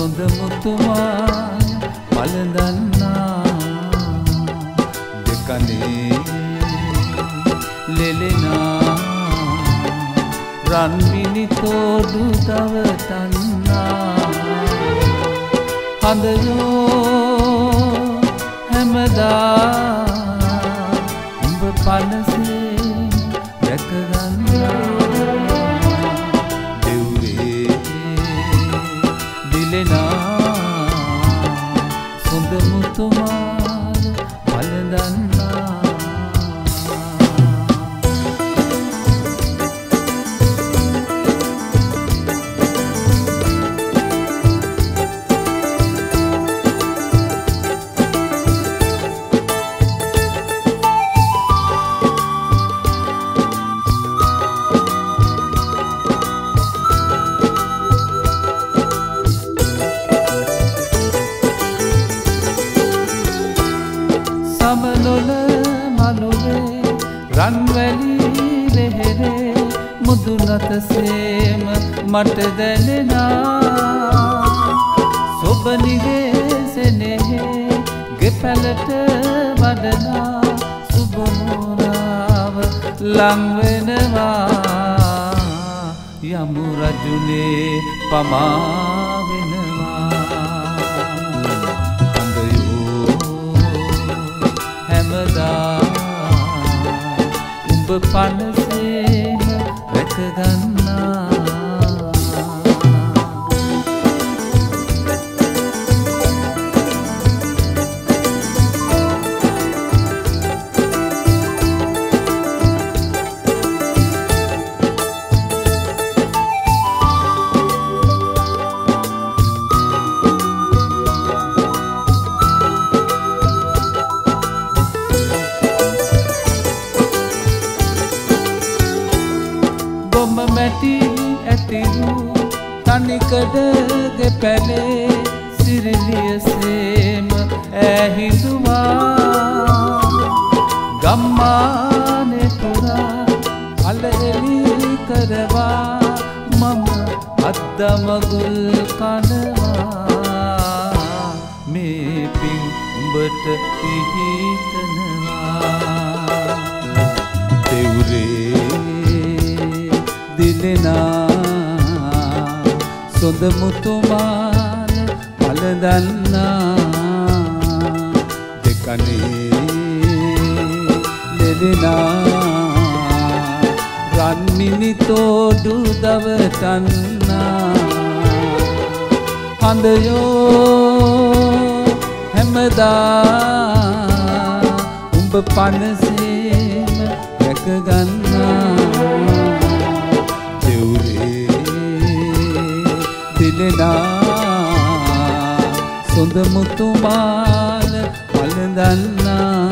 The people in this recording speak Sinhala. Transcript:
සොඳ මුතුමාන පළඳන්නා දෙකනේ ලෙලෙනා රන්මිනි තෝඩු තවටන්නා හඳයෝ හැමදා උඹ පනසේ දැකගන්නා සොඳ මුතුමාන පළඳන්නා සමනොල මනුවේ රන්වැලි ලෙහෙරේ මුදුනතසේම මට දැනෙනා සොබනිගේ සෙනෙහේ ගෙපැලට වඩනා සුබමෝරාව ලංවෙනවා යමු රජුනේ පමා උඹ පනසේම රැකගන්නා මැටි ඇතිරු තනිකඩගේ පැලේ සිරිලියසේම ඇහිඳුවා ගම්මානේ පුරා අලෙලි කරවා මම අද්දමගුල් කනවා මේ පින් උඹට පිහිටනවා දෙවුරේ දිලෙනා සොඳ මුතුමාන පළඳන්නා දෙකනේ ලෙලෙනා රන්මිනි තෝඩු දවටන්නා හඳයෝ හැමදා උඹ පනසේම රැකගන්නා දිලෙනා සොඳ මුතුමාන පළඳන්නා